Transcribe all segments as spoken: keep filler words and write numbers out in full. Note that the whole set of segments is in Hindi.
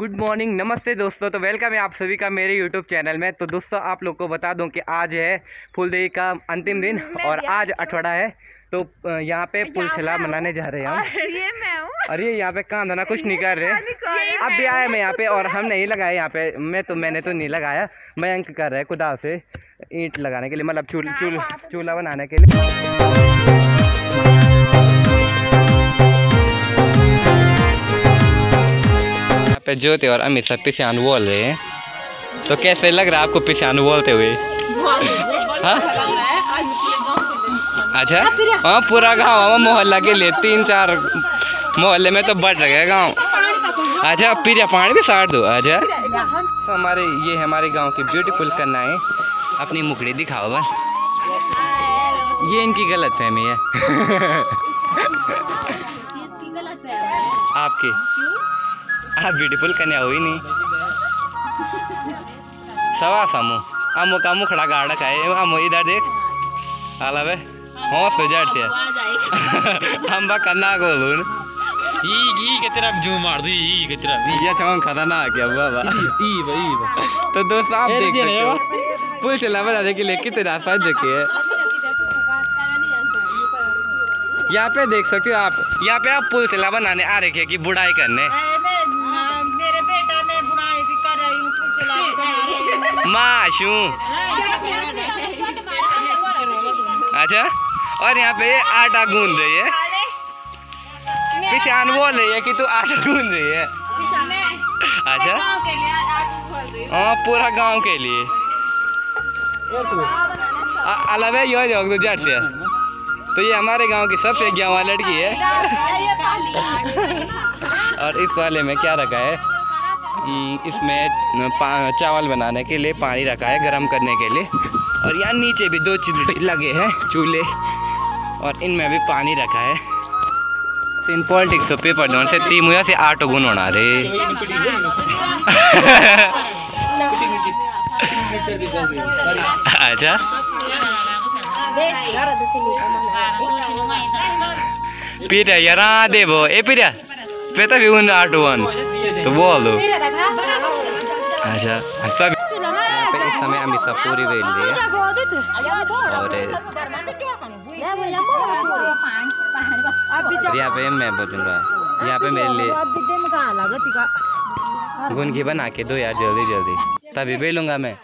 गुड मॉर्निंग, नमस्ते दोस्तों। तो वेलकम है आप सभी का मेरे यूट्यूब चैनल में। तो दोस्तों आप लोग को बता दूं कि आज है फूलदेवी का अंतिम दिन और आज अठवाड़ा है। तो यहाँ पे पुलछला मनाने जा रहे हैं हम। ये मैं हूँ। अरे यहाँ पे काम धंधा कुछ नहीं कर रहे, अब भी आए मैं यहाँ पे और हम नहीं लगाए यहाँ पे। मैं तो मैंने तो नहीं लगाया, मयंक कर रहा है कुदाल से ईंट लगाने के लिए, मतलब चूल चूल चूल्हा बनाने के लिए। पे ज्योति और अमित सब पिछान बोल रहे हैं। तो कैसे लग रहा है आपको पिछान बोलते हुए? हाँ अच्छा, हाँ पूरा गाँव मोहल्ला के लिए तीन चार मोहल्ले में तो बढ़ रहे गाँव। अच्छा पीछा पानी भी साट दो। अच्छा तो हमारे ये हमारे गांव की ब्यूटीफुल कन्याएं अपनी मुखड़ी दिखाओ बस। ये इनकी गलत फहमी है। आपकी आप ब्यूटीफुल कन्या हुई नहीं। सवा समूह अमो का मुखड़ा गाड़ा का है। अमो इधर देख आलावे हाँ सुजट से हम बा कन्ना को बोल ई ई के तरफ जो मार दो ई के तरफ ये चौंक खतरनाक क्या बाबा ई भाई। तो दोस्तों आप देख सकते हो पुलछला बनाने के लिए कितना सज के है। यहाँ पे देख सकते हो आप, यहाँ पे आप पुलछला बनाने आ रखे कि बुढ़ाई करने। मेरे बेटा ने बुढ़ाई भी कर रही हूँ, पुलछला माशू। अच्छा और यहाँ पे आटा गूंद रही है, पिछान बोल रही है कि तू आटा गूंद रही है। अच्छा हाँ पूरा गांव के लिए अलावे यो जो तो जट से। तो ये हमारे गांव की सबसे ग्यावा लड़की है। और इस वाले में क्या रखा है, इसमें चावल बनाने के लिए पानी रखा है गर्म करने के लिए। और यहाँ नीचे भी दो चूल्हे लगे हैं चूल्हे, और इनमें भी पानी रखा है। तीन पॉलिटिक्स तो पेपर दोन से तीन मुझे से आटो गुण होना रे। अच्छा पीरा यार दे वो ए पीरा पेता भी उन आटो वन तो बोल दो। अच्छा सब इस समय हम इसका पूरी वेल रही है और यहाँ पे मैं बोलूँगा यहाँ पे मेरे लिए गुनगी बना के दो यार जल्दी जल्दी, तभी बेलूंगा मैं।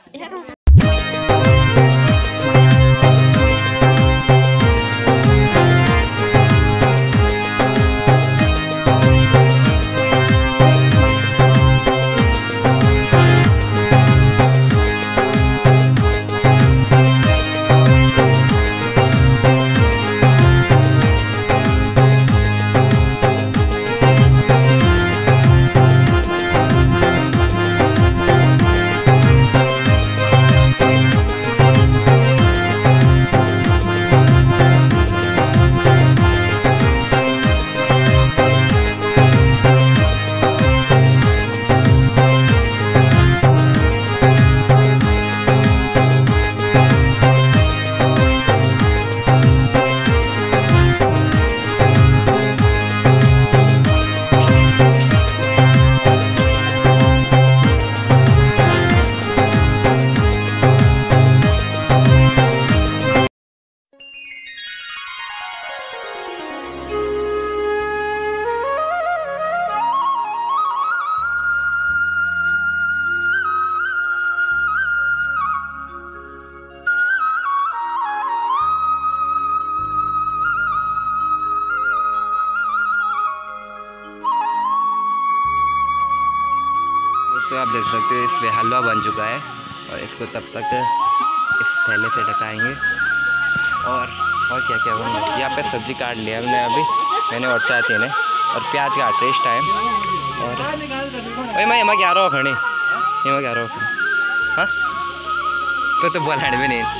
तो आप देख सकते हो इसमें हलवा बन चुका है और इसको तब तक इस थैले से ढकाएंगे। और और क्या क्या बन यहाँ पे सब्जी काट लिया हमने अभी, मैंने और चाहती ने और प्याज काट रहे इस टाइम। और भाई मैं यहाँ क्या रहा हूँ खड़ी यहाँ क्या रहा हूँ हाँ तो तो बोला भी नहीं।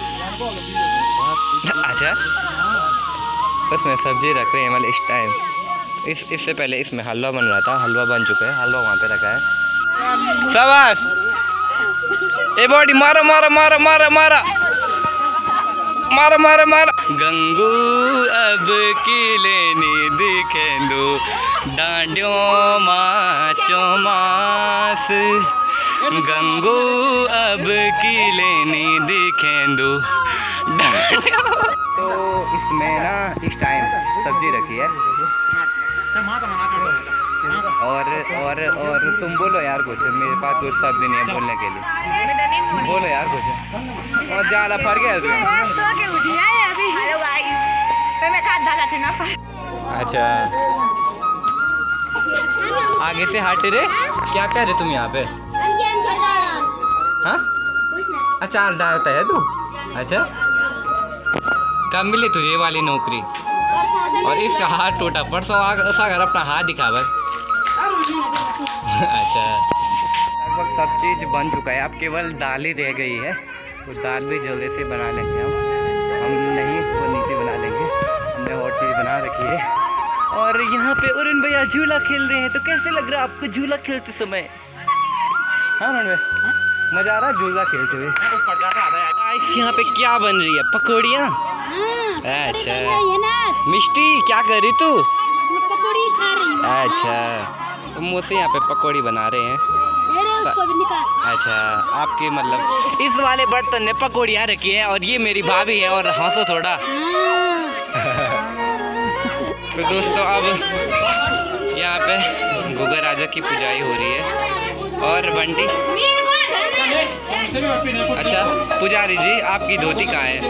अच्छा उसमें सब्जी रख रहे हैं मतलब इस टाइम। इस इससे पहले इसमें हलवा बन रहा था, हलवा बन चुका है, हलवा वहाँ पे रखा है। शाबाश ए बॉडी मारो मारो मारो मारो मारो मार मार मार गंगू अब किले नी दिखेंदो डांडियो माचो मास गंगू अब किले नी दिखेंदो। तो इसमें ना इस टाइम सब्जी रखी है और और और तुम बोलो यार कुछ, मेरे पास कुछ शब्द नहीं है बोलने के लिए। बोलो यार कुछ। और ज़्यादा फर गया अच्छा आगे से हट रे। क्या कर रहे तुम यहाँ पे? हाँ अचार डालता है तू? अच्छा कब मिली तुझे वाली नौकरी? और इसका हाथ टूटा परसों अगर अपना हाथ दिखा बस। अच्छा लगभग सब चीज़ बन चुका है, अब केवल दाल ही रह गई है। तो दाल भी जल्दी से बना लेंगे हम हम नहीं वो नीचे बना लेंगे, हमने और चीज़ बना रखी है। और यहाँ पे अरुण भैया झूला खेल रहे हैं, तो कैसे लग रहा है आपको झूला खेलते समय? हाँ अरुण भैया मज़ा आ रहा है झूला खेलते हुए। यहाँ पे क्या बन रही है? पकौड़ियाँ। अच्छा मिष्टी क्या कर रही तू? पकौड़ी खा रही हूँ। अच्छा तो मुझसे यहाँ पे पकौड़ी बना रहे हैं। अच्छा आपके मतलब इस वाले बर्तन ने पकौड़ियाँ रखी है और ये मेरी भाभी है। और हंसो थोड़ा। तो दोस्तों अब यहाँ पे गुगा राजा की पुजाई हो रही है। और बंटी अच्छा पुजारी जी आपकी धोती कहाँ है?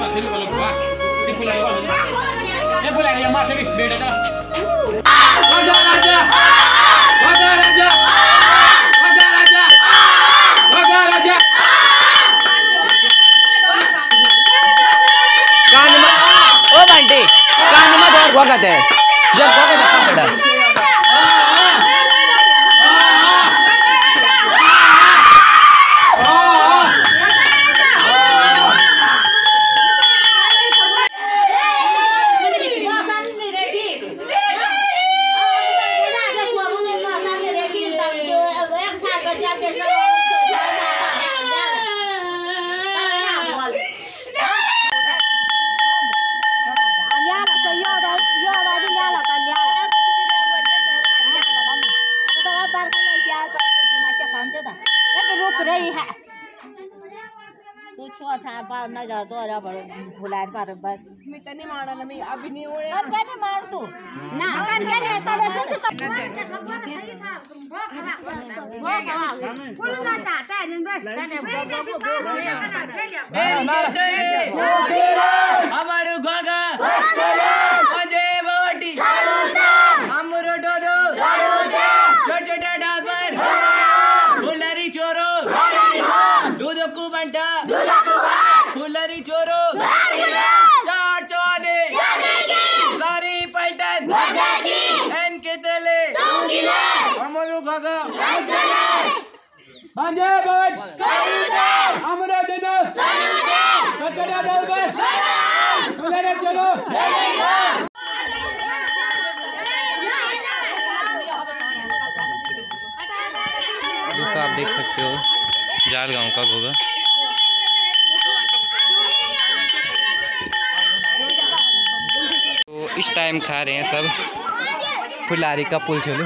कान में ओ बंटी कान में और भगत है जब भगत है फुलरी चोरो चार चौदे सारी पलटन एन के तले अमरू भगा बांधे बट हमरा देना कचरा डाल बस फुलरी चलो। दोस्तों आप देख सकते हो जाल गांव का घोगा। तो इस टाइम खा रहे हैं सब फुलारी का पुल चलो।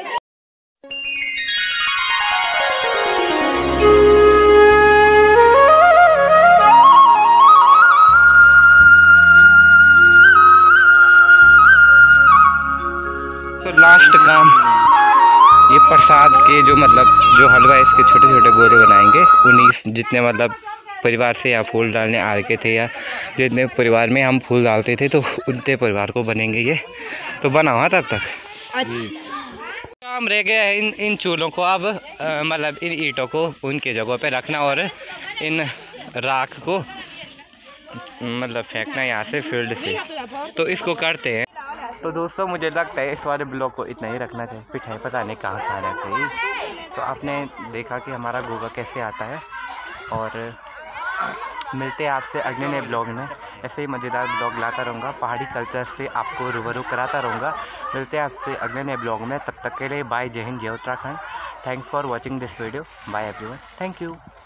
तो लास्ट काम ये प्रसाद के जो मतलब जो हलवा इसके छोटे छोटे गोले बनाएंगे उन्हीं जितने मतलब परिवार से यहाँ फूल डालने आ रखे थे या जितने परिवार में हम फूल डालते थे तो उतने परिवार को बनेंगे ये। तो बना हुआ तब तक काम रह गया है इन इन चूल्हों को अब मतलब इन ईंटों को उनके जगहों पे रखना और इन राख को मतलब फेंकना यहाँ से फील्ड से। तो इसको करते हैं। तो दोस्तों मुझे लगता है इस वाले ब्लॉग को इतना ही रखना चाहिए, पिठाई पता नहीं कहाँ कहाँ रख गई। तो आपने देखा कि हमारा गोगा कैसे आता है और मिलते हैं आपसे अगले नए ब्लॉग में। ऐसे ही मज़ेदार ब्लॉग लाता रहूँगा, पहाड़ी कल्चर से आपको रूबरू कराता रहूँगा। मिलते हैं आपसे अगले नए ब्लॉग में, तब तक के लिए बाय, जय हिंद, जय Uttarakhand. Thanks for watching this video, bye everyone, thank you.